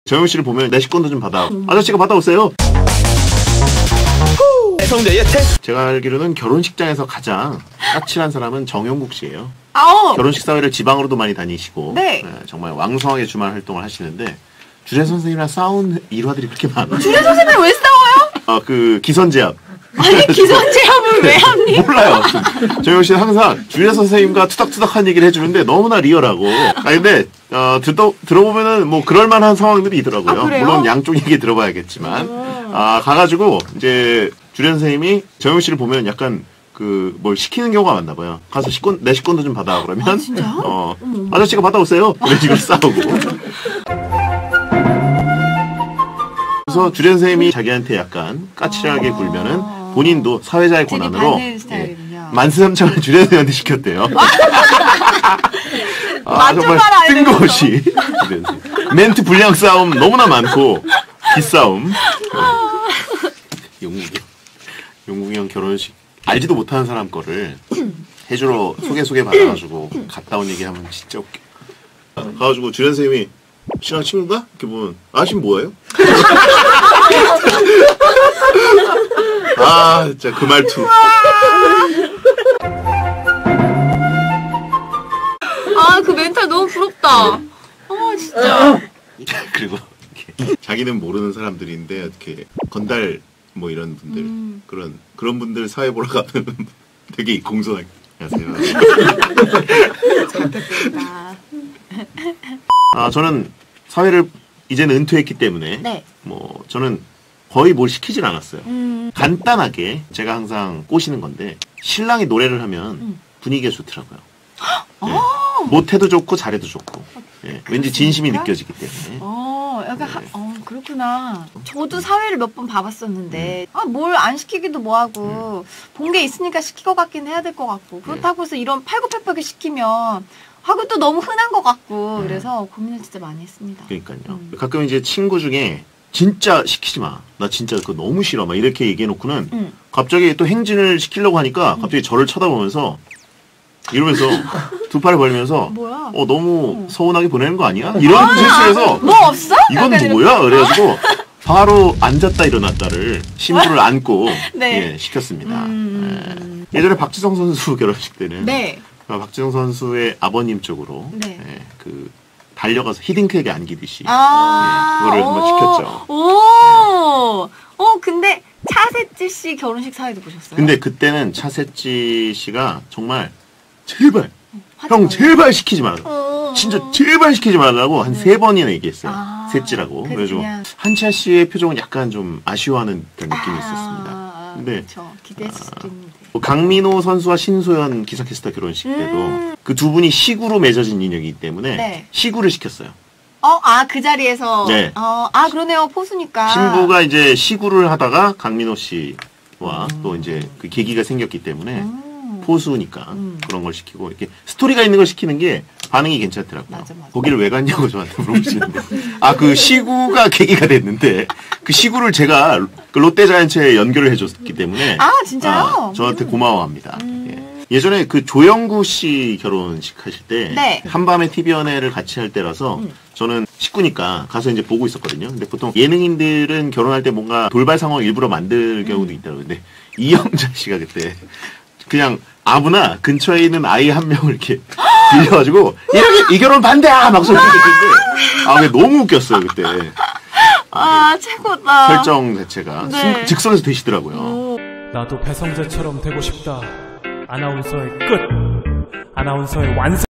정영 씨를 보면 내 식권도 좀 받아. 아저씨가 받아오세요. 성대 예체. 제가 알기로는 결혼식장에서 가장 까칠한 사람은 정영국 씨예요. 아오. 결혼식 사회를 지방으로도 많이 다니시고 네. 정말 왕성하게 주말 활동을 하시는데 주례 선생님이랑 싸운 일화들이 그렇게 많아요. 주례 선생님이 왜 싸워요? 그 기선제압. 아니 기선제압을 왜 합니? 몰라요. 정영 씨는 항상 주례 선생님과 투닥투닥한 얘기를 해주는데 너무나 리얼하고. 근데 들어보면은 뭐 그럴만한 상황들이 있더라고요. 그래요? 물론 양쪽 얘기 들어봐야겠지만 가가지고 이제 주례 선생님이 정영 씨를 보면 약간 뭘 시키는 경우가 많나 봐요. 가서 내 식권도 좀 받아 그러면 진짜? 아저씨가 받아오세요. 그런 식으로 싸우고. 그래서 주례 선생님이 자기한테 약간 까칠하게 굴면은 본인도 사회자의 권한으로 만수삼창을 주례 선생님한테 시켰대요. 정말 뜬금없이 멘트 불량 싸움 너무나 많고 기싸움. 용국이 형 결혼식 알지도 못하는 사람 거를 해주러 소개 받아가지고 갔다 온 얘기하면 진짜 웃겨. 가가지고 주례 선생님이 씨랑 친구가? 이렇게 보면 아저씨 뭐예요? 진짜 그 말투. 그 멘탈 너무 부럽다. 진짜. 그리고 자기는 모르는 사람들인데 어떻게 건달 뭐 이런 분들 그런 분들 사회 보러 가면 되게 공손하게 안녕하세요. 잘 부탁드립니다. 저는 사회를 이제는 은퇴했기 때문에 네. 저는 거의 뭘 시키질 않았어요. 간단하게 제가 항상 꼬시는 건데 신랑이 노래를 하면 분위기가 좋더라고요. 네. 못해도 좋고 잘해도 좋고 왠지 진심이 느껴지기 때문에. 약간 그렇구나. 저도 사회를 몇 번 봐봤었는데 뭘 안 시키기도 뭐하고 본 게 있으니까 시킬 것 같긴 해야 될 것 같고 그렇다고 해서 이런 팔굽혀펴기 시키면 하고 또 너무 흔한 것 같고 그래서 고민을 진짜 많이 했습니다. 그러니까요. 가끔 이제 친구 중에 진짜 시키지 마. 나 진짜 그거 너무 싫어. 막 이렇게 얘기해놓고는 갑자기 또 행진을 시키려고 하니까 갑자기 저를 쳐다보면서 이러면서 두 팔을 벌리면서 뭐야? 너무 서운하게 보내는 거 아니야? 이런 실수에서 뭐 없어? 이건 뭐야? 그래가지고 바로 앉았다 일어났다를 신부를 안고 네. 시켰습니다. 예전에 박지성 선수 결혼식 때는 박지성 선수의 아버님 쪽으로 달려가서 히딩크에게 안기듯이 그거를 한번 시켰죠. 근데 차세지 씨 결혼식 사회도 보셨어요? 근데 그때는 차세지 씨가 정말 제발 형 제발 시키지 말라. 진짜 제발 시키지 말라고 한 3번이나 얘기했어요. 셋지라고. 그래가지고 한차 씨의 표정은 약간 좀 아쉬워하는 그런 느낌이 있었습니다. 근데 그렇죠. 기대했을 수도 있는데. 강민호 선수와 신소연 기사캐스터 결혼식 때도 그 두 분이 시구로 맺어진 인연이기 때문에 시구를 시켰어요. 그 자리에서. 네. 그러네요. 포수니까. 신부가 이제 시구를 하다가 강민호 씨와 또 이제 그 계기가 생겼기 때문에 포수니까 그런 걸 시키고 이렇게 스토리가 있는 걸 시키는 게 반응이 괜찮더라고요. 맞아. 거기를 왜 갔냐고 저한테 물어보시는데 그 시구가 계기가 됐는데 그 시구를 제가 그 롯데자이언츠에 연결을 해줬기 때문에 진짜요? 저한테 고마워합니다. 예전에 그 조영구 씨 결혼식 하실 때 한밤에 TV연애를 같이 할 때라서 저는 식구니까 가서 이제 보고 있었거든요. 근데 보통 예능인들은 결혼할 때 뭔가 돌발 상황 일부러 만들 경우도 있더라고요. 근데 이영자 씨가 그때 그냥 아무나 근처에 있는 아이 한 명을 이렇게 빌려가지고 이 결혼 반대야 막 소리 듣는데 너무 웃겼어요 그때. 최고다. 설정 자체가 즉석에서 되시더라고요. 나도 배성재처럼 되고 싶다. 아나운서의 끝. 아나운서의 완성.